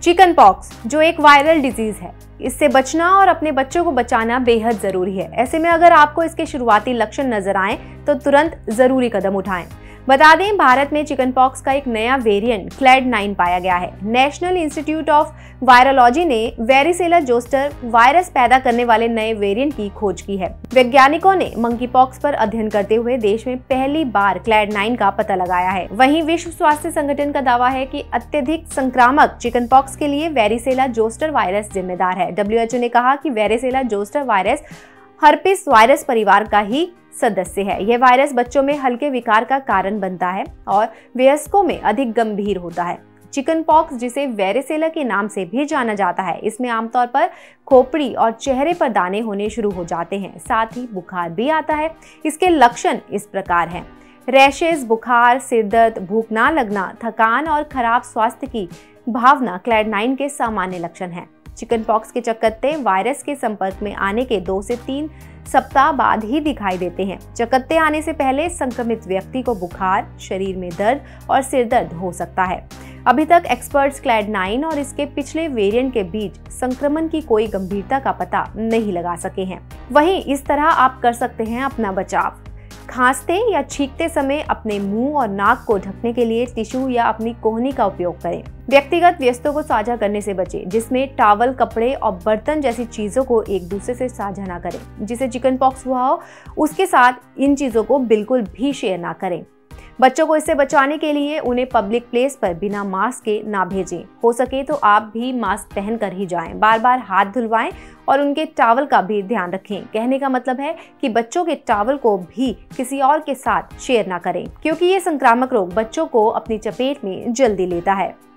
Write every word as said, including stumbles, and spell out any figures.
Chicken pox जो एक viral disease है, इससे बचना और अपने बच्चों को बचाना बेहद जरूरी है। ऐसे में अगर आपको इसके शुरुआती लक्षण नजर आएं तो तुरंत जरूरी कदम उठाएं। बता दें, भारत में चिकन पॉक्स का एक नया वेरिएंट क्लैड नाइन पाया गया है। नेशनल इंस्टीट्यूट ऑफ वायरोलॉजी ने वेरिसेला जोस्टर वायरस पैदा करने वाले नए वेरिएंट की खोज की है। वैज्ञानिकों ने मंकी पॉक्स पर अध्ययन करते हुए देश में पहली बार क्लैड नाइन का पता लगाया है। वहीं विश्व स्वास्थ्य संगठन का दावा है कि अत्यधिक संक्रामक चिकन पॉक्स के लिए वेरिसेला जोस्टर वायरस जिम्मेदार है। डब्ल्यू एच ओ ने कहा कि varicella zoster virus herpes virus परिवार का ही सदस्य है। यह वायरस बच्चों में हल्के विकार का कारण बनता है और वयस्कों में अधिक गंभीर होता है। चिकन पॉक्स, जिसे वेरिसेला के नाम से भी जाना जाता है, इसमें आमतौर पर खोपड़ी और चेहरे पर दाने होने शुरू हो जाते हैं, साथ ही बुखार भी आता है। इसके लक्षण इस प्रकार हैं: रैशेज, बुखार, सिरदर्द, भूख ना लगना, थकान और खराब स्वास्थ्य की भावना क्लैड नाइन के सामान्य लक्षण हैं। चिकन पॉक्स के चकत्ते वायरस के संपर्क में आने के दो से तीन सप्ताह बाद ही दिखाई देते हैं। चकत्ते आने से पहले संक्रमित व्यक्ति को बुखार, शरीर में दर्द और सिरदर्द हो सकता है। अभी तक एक्सपर्ट्स क्लैड नाइन और इसके पिछले वेरिएंट के बीच संक्रमण की कोई गंभीरता का पता नहीं लगा सके हैं। वहीं इस तरह आप कर सकते हैं अपना बचाव। खांसते या छींकते समय अपने मुंह और नाक को ढकने के लिए टिश्यू या अपनी कोहनी का उपयोग करें। व्यक्तिगत वस्तुओं को साझा करने से बचें, जिसमें टॉवल, कपड़े और बर्तन जैसी चीजों को एक दूसरे से साझा ना करें। जिसे चिकन पॉक्स हुआ हो उसके साथ इन चीजों को बिल्कुल भी शेयर ना करें। बच्चों को इससे बचाने के लिए उन्हें पब्लिक प्लेस पर बिना मास्क के ना भेजें। हो सके तो आप भी मास्क पहन कर ही जाएं। बार बार हाथ धुलवाएं और उनके टॉवल का भी ध्यान रखें। कहने का मतलब है कि बच्चों के टॉवल को भी किसी और के साथ शेयर ना करें, क्योंकि ये संक्रामक रोग बच्चों को अपनी चपेट में जल्दी लेता है।